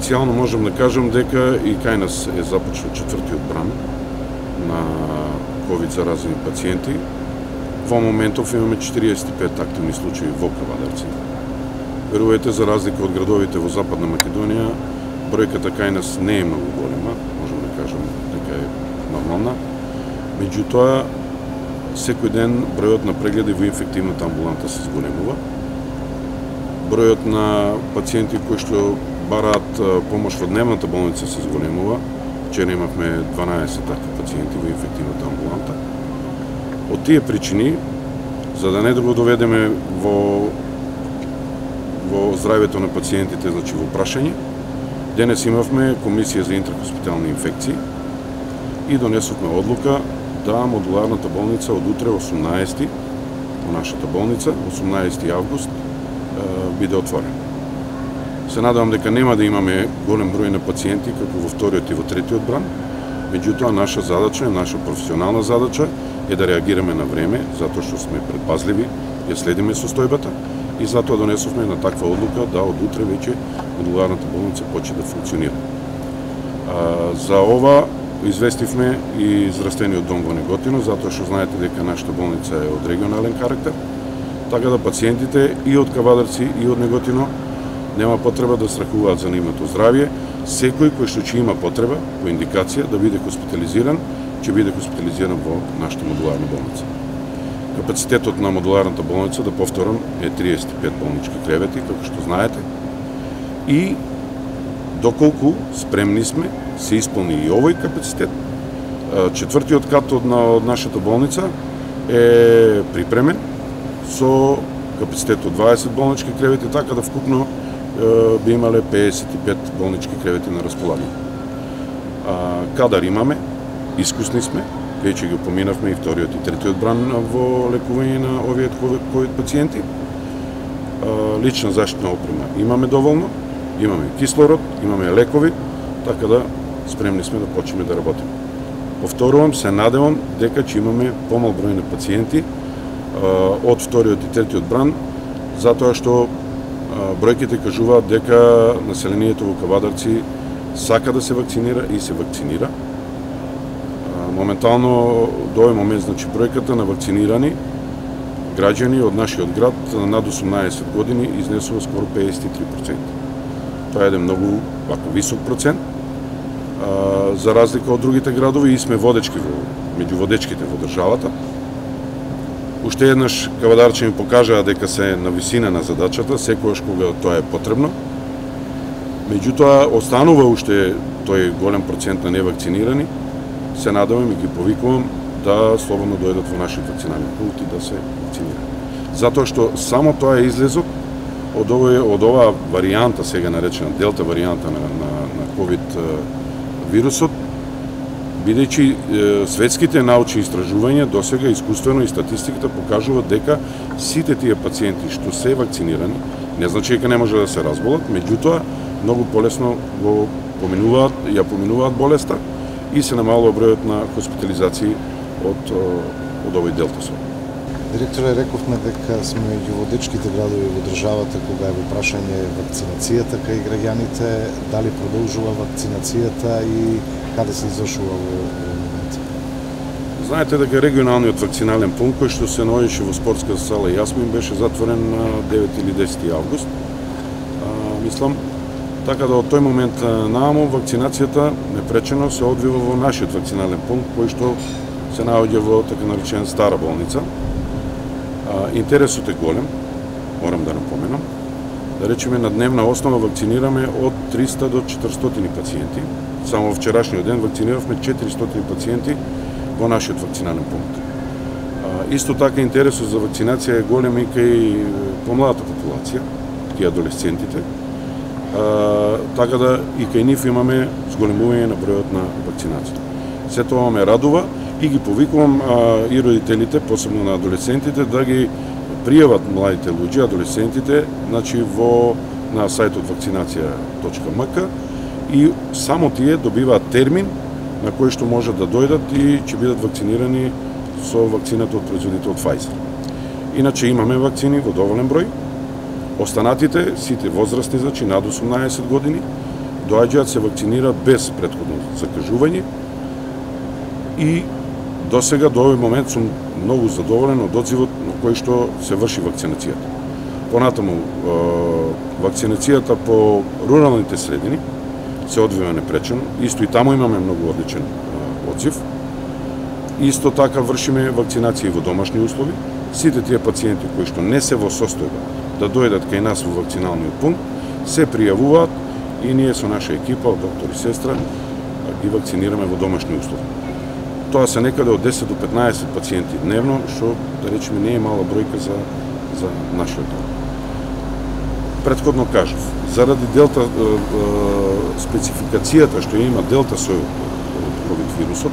официјално можам да кажам дека и кај нас е започнал 4-тиот бран на ковид заразени пациенти. Во моментов имаме 45 активни случаи во Кавадарци. Верувајте, за разлика од градовите во Западна Македонија, бројката кај нас не е многу голема, можам да кажам дека е нормална. Меѓутоа, секој ден бројот на прегледи во инфективната амбуланта се зголемува. Бројот на пациенти кои што бараат помош во дневната болница се зголемува. Вчера имавме 12 такви пациенти во инфективната амбуланта. Од тие причини, за да не да го доведеме во здравјето на пациентите, значи во прашање, денес имавме комисија за интрахоспитални инфекции и донесовме одлука да модуларната болница од утре 18 во нашата болница, 18 август, биде отворена. Се надевам дека нема да имаме голем број на пациенти како во вториот и во третиот бран, меѓутоа наша задача, наша професионална задача е да реагираме на време, затоа што сме предпазливи, ја следиме состојбата и затоа донесовме на таква одлука да од утре веќе модуларната болница почне да функционира. За ова известивме и здравствениот дом во Неготино, затоа што знаете дека нашата болница е од регионален карактер, така да пациентите и од Кавадарци и од Неготино нема потреба да страхуваат за нивното здравје. Секој кој што ќе има потреба, по индикација, да биде хоспитализиран, ќе биде хоспитализиран во нашата модуларна болница. Капацитетот на модуларната болница, да повторам, е 35 болнички кревети, како што знаете. И доколку спремни сме, се исполни и овој капацитет. Четвртиот кат од нашата болница е припремен со капацитет од 20 болнички кревети, така да вкупно би имале 55 болнички кревети на располагање. Кадар имаме, искусни сме, веќе ги поминавме и вториот и третиот бран во лекување на овие ковид пациенти. Лична заштитна опрема имаме доволно, имаме кислород, имаме лекови, така да спремни сме да почнеме да работиме. Повторувам, се надевам дека ќе имаме помал број на пациенти од вториот и третиот бран, затоа што бројките кажуваат дека населението во Кавадарци сака да се вакцинира и се вакцинира. Моментално до овој момент, значи, бројката на вакцинирани граѓани од нашиот град над 18 години изнесува скоро 53%. Тоа е еден многу висок процент, за разлика од другите градови, и сме водечки меѓу водечките во државата. Уште еднаш кавадарчани покажаа дека се на висина на задачата, секогаш кога тоа е потребно. Меѓутоа, останува уште тој голем процент на невакцинирани. Се надевам и ги повикувам да слободно дојдат во нашиот вакцинален пункт и да се вакцинираат. Затоа што само тоа е излезот од оваа варијанта, сега наречена делта варијанта на ковид вирусот, бидејќи светските научни истражувања досега искуствено и статистиката покажуваат дека сите тие пациенти што се вакцинирани, не значи дека не може да се разболат, меѓутоа многу полесно ја поминуваат болеста и се намалува бројот на хоспитализации од овој делта сор. Директоре, рековме дека сме меѓу водечките градови во државата кога е во прашање вакцинацијата кај граѓаните, дали продолжува вакцинацијата и каде се извршува во момент? Знаете дека регионалниот вакцинален пункт кој што се наоѓаше во спортска сала Јасмин беше затворен на 9 или 10 август. Мислам, така да од тој момент нааму вакцинацијата непречено се одвива во нашиот вакцинален пункт кој што се наоѓа во така наречена стара болница. Интересот е голем, морам да напоменам. Да речеме, на дневна основа вакцинираме од 300 до 400 пациенти. Само во вчерашниот ден вакциниравме 400 пациенти во нашиот вакцинален пункт. Исто така интересот за вакцинација е голем и кај помладата популација, кај адолесцентите. Така да и кај нив имаме зголемување на бројот на вакцинацијата. Се тоа ме радува и ги повикувам и родителите, посебно на адолесцентите, да ги пријават младите луѓе, адолесцентите, значи на сајтот вакцинација.мк и само тие добиваат термин на кој што можат да дојдат и ќе бидат вакцинирани со вакцината од производител Pfizer. Иначе имаме вакцини во доволен број. Останатите, сите возрастни, значи над 18 години, доаѓаат се вакцинираат без претходно закажување и досега до овој момент сум многу задоволен од одзивот на кој што се врши вакцинацијата. Понатаму, вакцинацијата по руралните средини се одвива непречено, исто и таму имаме многу одличен одзив. Исто така вршиме вакцинација во домашни услови. Сите тие пациенти кои што не се во состојба да дојдат кај нас во вакциналниот пункт, се пријавуваат и ние со наша екипа од доктор и сестра ги вакцинираме во домашни услови. Тоа се некаде од 10 до 15 пациенти дневно, што, да речеме, не е мала бројка за нашиот дом. Предходно кажав, заради делта спецификацијата што има делта сојот од ковид вирусот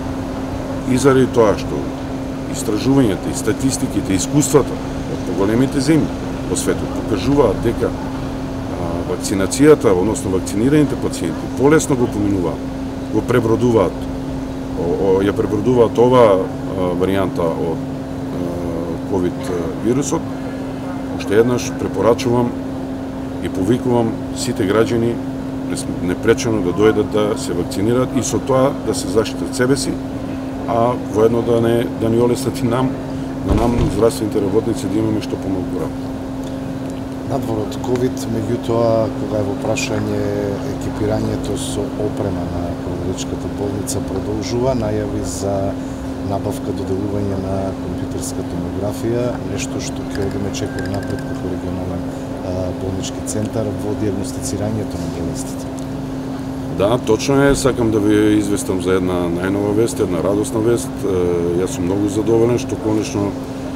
и заради тоа што истражувањата и статистиките, искуствата од поголемите земји во светот покажуваат дека вакцинацијата, односно вакцинираните пациенти полесно го поминуваат, го пребродуваат, ја пребродуваат оваа варијанта од ковид вирусот. Уште еднаш препорачувам и повикувам сите граѓани непречено да дојдат да се вакцинираат и со тоа да се заштитат себе си, а воедно да ни олеснат и нам здравствените работници да имаме што помалку работа. Надвор од ковид, меѓутоа, кога е во прашање екипирањето со опрема на Кроводечката болница продолжува, најави за набавка, доделување на компјутерска томографија, нешто што ќе одиме чекор напред како регионален болнички центар во дијагностицирањето на болестите. Да, точно е, сакам да ви известам за една најнова вест, една радосна вест. Јас сум многу задоволен што конечно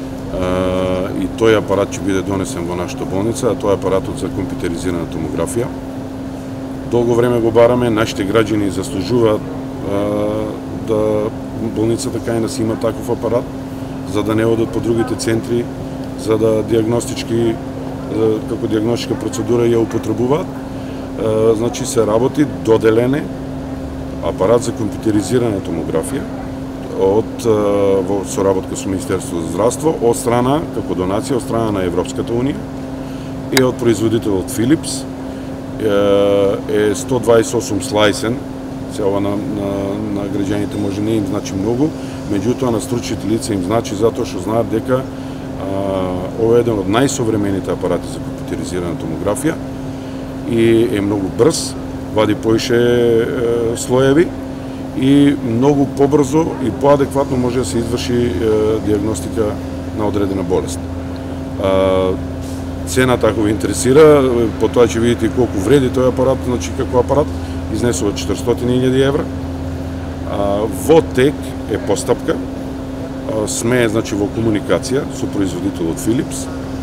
и тој апарат ќе биде донесен во нашата болница, а тоа е апаратот за компјутеризирана томографија. Долго време го бараме, нашите граѓани заслужуваат да болницата кај нас има таков апарат, за да не одат по другите центри, за да како дијагностичка процедура ја употребуваат. Значи се работи доделен апарат за компјутеризирана томографија во соработка со Министерството за здравство, од страна, како донација, од страна на Европската унија и од производителот Philips. Е 128 слайсен, се ова на граѓаните може не им значи многу, меѓутоа на стручните лица им значи затоа што знаат дека ова е еден од најсовремените апарати за компјутеризирана томографија и е многу брз, вади поише слоеви и многу побрзо и поадекватно може да се изврши дијагностика на одредена болест. Цената, ако ви интересира, потоа ќе видите колку вреди тој апарат, значи како апарат, изнесува 400.000 евра. Во тек е постапка, сме значи во комуникација со производителот Philips,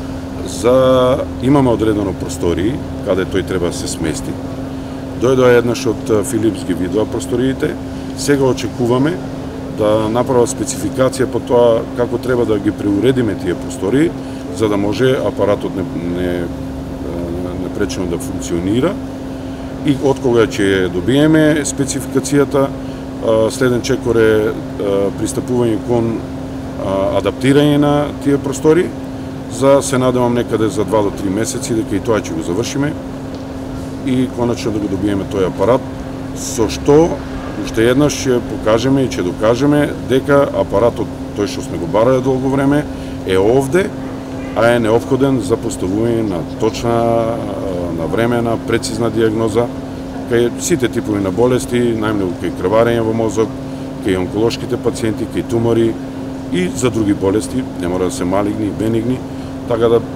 имаме одредено простории каде тој треба да се смести. Дојдоа еднаш од Philips ги видоа просториите, сега очекуваме да направат спецификација по тоа како треба да ги преуредиме тие простории, за да може апаратот непречено да функционира и од кога ќе добиеме спецификацијата, следен чекор е пристапување кон адаптирање на тие простори, за се надевам некаде за 2 до 3 месеци дека и тоа ќе го завршиме и конечно да го добиеме тој апарат, со што уште еднаш ќе покажеме и ќе докажеме дека апаратот, тој што сме го барале долго време, е овде, а е неопходен за поставување на точна, навремена, прецизна дијагноза кај сите типови на болести, најмногу кај крварење во мозок, кај онколошките пациенти, кај тумори и за други болести, не мора да се малигни и бенигни, така да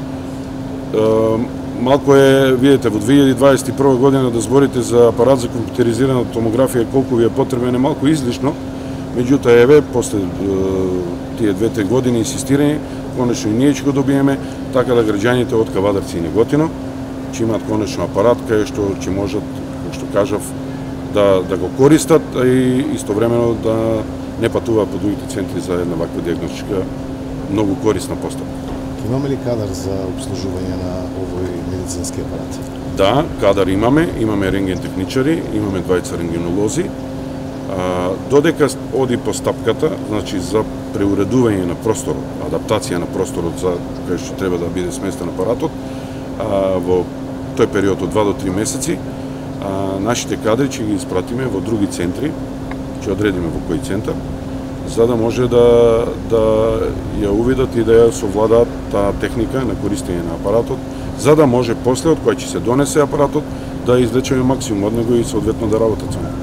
малку е, видите, во 2021 година да зборите за апарат за компјутеризирана томографија колку ви е потребен е малку излишно, меѓутоа еве после тие 2-3 години инсистирање, конечно и ние ќе го добиеме, така да граѓаните од Кавадарци и Неготино ќе имаат конечно апарат кај што ќе можат, како што кажав, да го користат и истовремено да не патуваат по другите центри за една ваква дијагностичка многу корисна постапка. Имаме ли кадар за обслужување на овој медицински апарат? Да, кадар имаме рентген-техничари, имаме 2 рентгенолози. Додека оди постапката, значи за преуредување на просторот, адаптација на просторот за кај што треба да биде сместен апаратот, во тој период од 2 до 3 месеци, нашите кадри ќе ги испратиме во други центри, ќе одредиме во кој центар, за да може да ја увидат и да ја совладаат таа техника на користење на апаратот, за да може после од кој ќе се донесе апаратот да извлечеме максимум од него и соодветно да работат со него.